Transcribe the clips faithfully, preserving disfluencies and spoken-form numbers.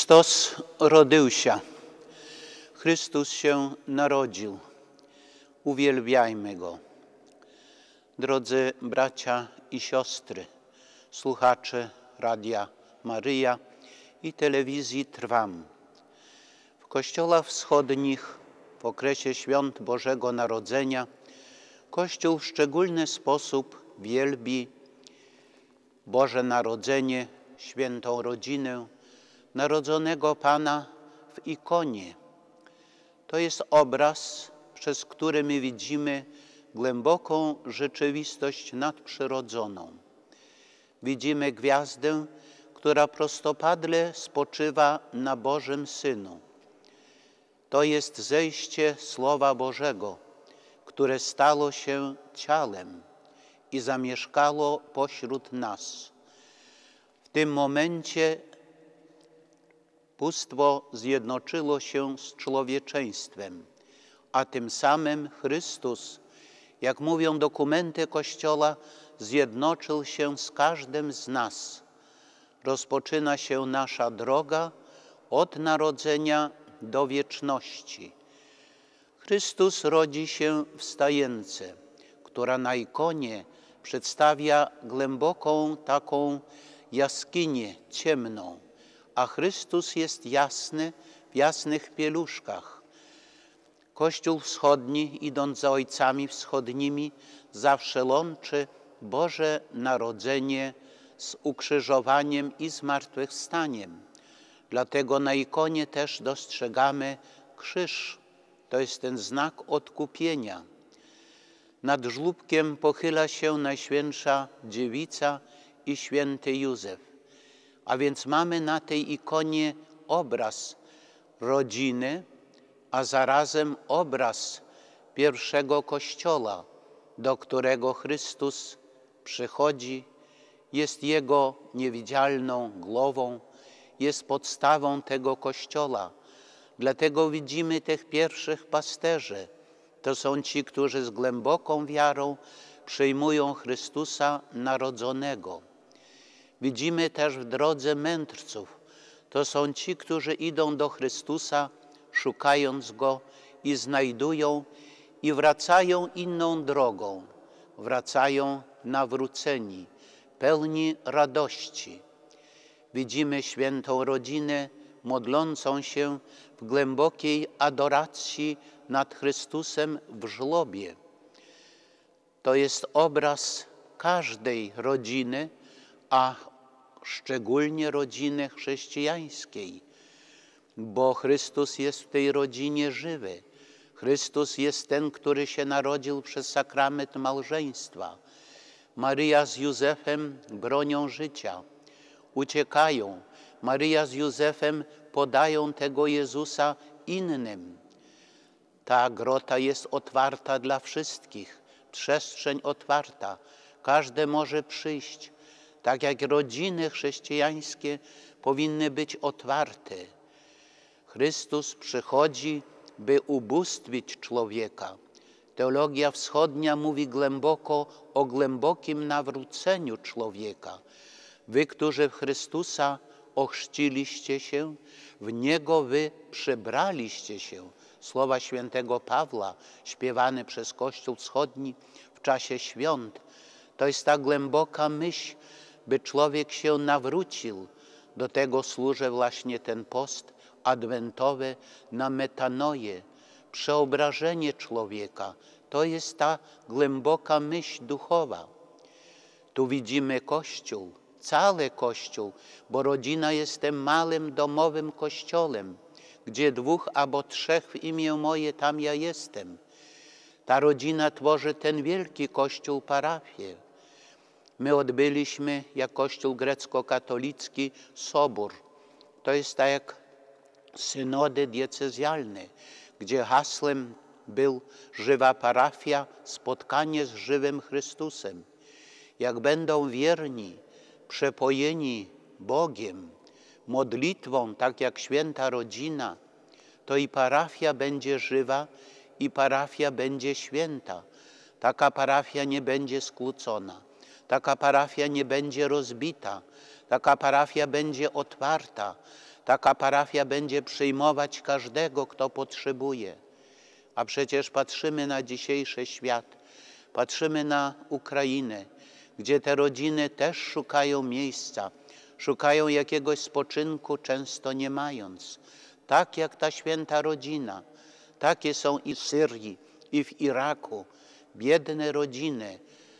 Chrystus rodził się. Chrystus się narodził. Uwielbiajmy Go. Drodzy bracia i siostry, słuchacze Radia Maryja i telewizji Trwam. W kościołach wschodnich w okresie świąt Bożego Narodzenia Kościół w szczególny sposób wielbi Boże Narodzenie, świętą rodzinę narodzonego Pana w ikonie. To jest obraz, przez który my widzimy głęboką rzeczywistość nadprzyrodzoną. Widzimy gwiazdę, która prostopadle spoczywa na Bożym Synu. To jest zejście Słowa Bożego, które stało się ciałem i zamieszkało pośród nas. W tym momencie bóstwo zjednoczyło się z człowieczeństwem, a tym samym Chrystus, jak mówią dokumenty Kościoła, zjednoczył się z każdym z nas. Rozpoczyna się nasza droga od narodzenia do wieczności. Chrystus rodzi się w stajence, która na ikonie przedstawia głęboką taką jaskinię ciemną, a Chrystus jest jasny w jasnych pieluszkach. Kościół wschodni, idąc za ojcami wschodnimi, zawsze łączy Boże Narodzenie z ukrzyżowaniem i zmartwychwstaniem. Dlatego na ikonie też dostrzegamy krzyż. To jest ten znak odkupienia. Nad żłóbkiem pochyla się Najświętsza Dziewica i święty Józef. A więc mamy na tej ikonie obraz rodziny, a zarazem obraz pierwszego Kościoła, do którego Chrystus przychodzi, jest Jego niewidzialną głową, jest podstawą tego Kościoła. Dlatego widzimy tych pierwszych pasterzy. To są ci, którzy z głęboką wiarą przyjmują Chrystusa narodzonego. Widzimy też w drodze mędrców. To są ci, którzy idą do Chrystusa, szukając Go i znajdują i wracają inną drogą. Wracają nawróceni, pełni radości. Widzimy świętą rodzinę modlącą się w głębokiej adoracji nad Chrystusem w żłobie. To jest obraz każdej rodziny, a szczególnie rodziny chrześcijańskiej, bo Chrystus jest w tej rodzinie żywy. Chrystus jest ten, który się narodził przez sakrament małżeństwa. Maryja z Józefem bronią życia, uciekają. Maryja z Józefem podają tego Jezusa innym. Ta grota jest otwarta dla wszystkich, przestrzeń otwarta. Każdy może przyjść. Tak jak rodziny chrześcijańskie powinny być otwarte. Chrystus przychodzi, by ubóstwić człowieka. Teologia wschodnia mówi głęboko o głębokim nawróceniu człowieka. Wy, którzy w Chrystusa ochrzciliście się, w Niego wy przebraliście się. Słowa świętego Pawła, śpiewane przez Kościół wschodni w czasie świąt. To jest ta głęboka myśl, by człowiek się nawrócił. Do tego służy właśnie ten post adwentowy na metanoję, przeobrażenie człowieka. To jest ta głęboka myśl duchowa. Tu widzimy Kościół, cały Kościół, bo rodzina jest tym małym domowym kościołem, gdzie dwóch albo trzech w imię moje, tam ja jestem. Ta rodzina tworzy ten wielki Kościół, parafię. My odbyliśmy, jak Kościół grecko-katolicki, sobór. To jest tak jak synody diecezjalne, gdzie hasłem był żywa parafia, spotkanie z żywym Chrystusem. Jak będą wierni, przepojeni Bogiem, modlitwą, tak jak święta rodzina, to i parafia będzie żywa, i parafia będzie święta. Taka parafia nie będzie skłócona. Taka parafia nie będzie rozbita. Taka parafia będzie otwarta. Taka parafia będzie przyjmować każdego, kto potrzebuje. A przecież patrzymy na dzisiejszy świat, patrzymy na Ukrainę, gdzie te rodziny też szukają miejsca, szukają jakiegoś spoczynku, często nie mając. Tak jak ta święta rodzina, takie są i w Syrii, i w Iraku, biedne rodziny,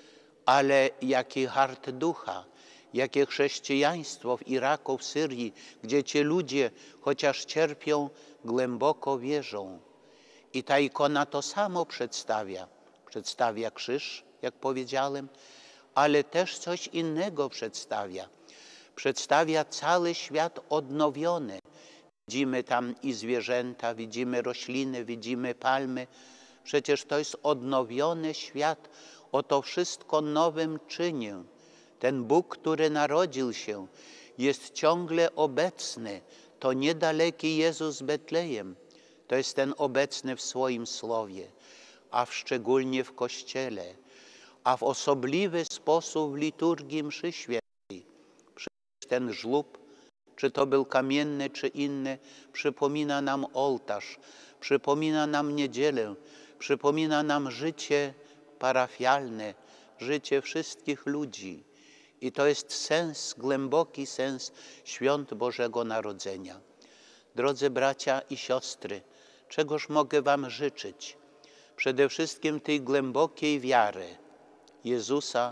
ale jaki hart ducha, jakie chrześcijaństwo w Iraku, w Syrii, gdzie ci ludzie, chociaż cierpią, głęboko wierzą. I ta ikona to samo przedstawia. Przedstawia krzyż, jak powiedziałem, ale też coś innego przedstawia. Przedstawia cały świat odnowiony. Widzimy tam i zwierzęta, widzimy rośliny, widzimy palmy. Przecież to jest odnowiony świat. Oto wszystko nowym czynię. Ten Bóg, który narodził się, jest ciągle obecny. To niedaleki Jezus z Betlejem. To jest ten obecny w swoim Słowie, a w szczególnie w Kościele, a w osobliwy sposób w liturgii mszy świętej. Przecież ten żlób, czy to był kamienny, czy inny, przypomina nam ołtarz, przypomina nam niedzielę, przypomina nam życie parafialne, życie wszystkich ludzi. I to jest sens, głęboki sens świąt Bożego Narodzenia. Drodzy bracia i siostry, czegoż mogę wam życzyć? Przede wszystkim tej głębokiej wiary Jezusa,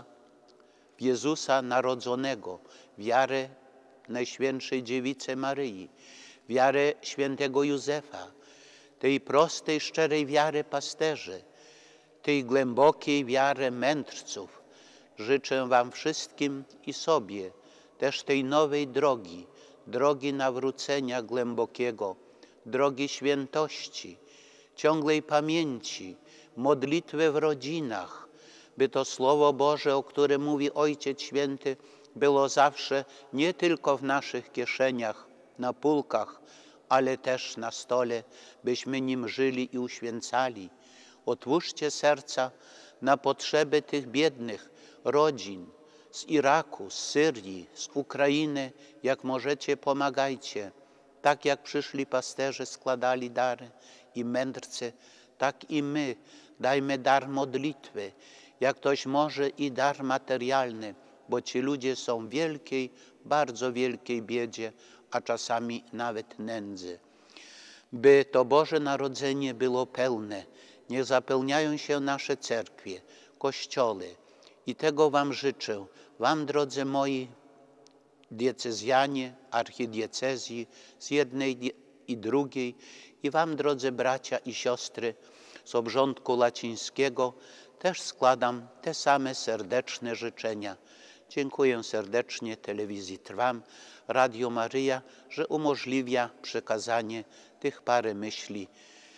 w Jezusa narodzonego, wiarę Najświętszej Dziewicy Maryi, wiarę świętego Józefa, tej prostej, szczerej wiary pasterzy, tej głębokiej wiary mędrców. Życzę wam wszystkim i sobie też tej nowej drogi, drogi nawrócenia głębokiego, drogi świętości, ciągłej pamięci, modlitwy w rodzinach, by to Słowo Boże, o którym mówi Ojciec Święty, było zawsze nie tylko w naszych kieszeniach, na półkach, ale też na stole, byśmy nim żyli i uświęcali. Otwórzcie serca na potrzeby tych biednych rodzin z Iraku, z Syrii, z Ukrainy. Jak możecie, pomagajcie. Tak jak przyszli pasterze, składali dary i mędrcy, tak i my dajmy dar modlitwy. Jak ktoś może i dar materialny, bo ci ludzie są w wielkiej, bardzo wielkiej biedzie, a czasami nawet nędzy. By to Boże Narodzenie było pełne, niech zapełniają się nasze cerkwie, kościoły. I tego wam życzę, wam, drodzy moi diecezjanie, archidiecezji z jednej i drugiej, i wam, drodzy bracia i siostry z obrządku łacińskiego, też składam te same serdeczne życzenia. Dziękuję serdecznie Telewizji Trwam, Radio Maryja, że umożliwia przekazanie tych parę myśli,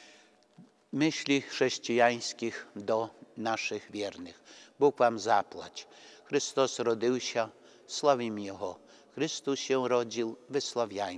myśli chrześcijańskich do naszych wiernych. Bóg wam zapłać. Chrystus rodził się, sławimy Jego. Chrystus się rodził, wysławiajmy.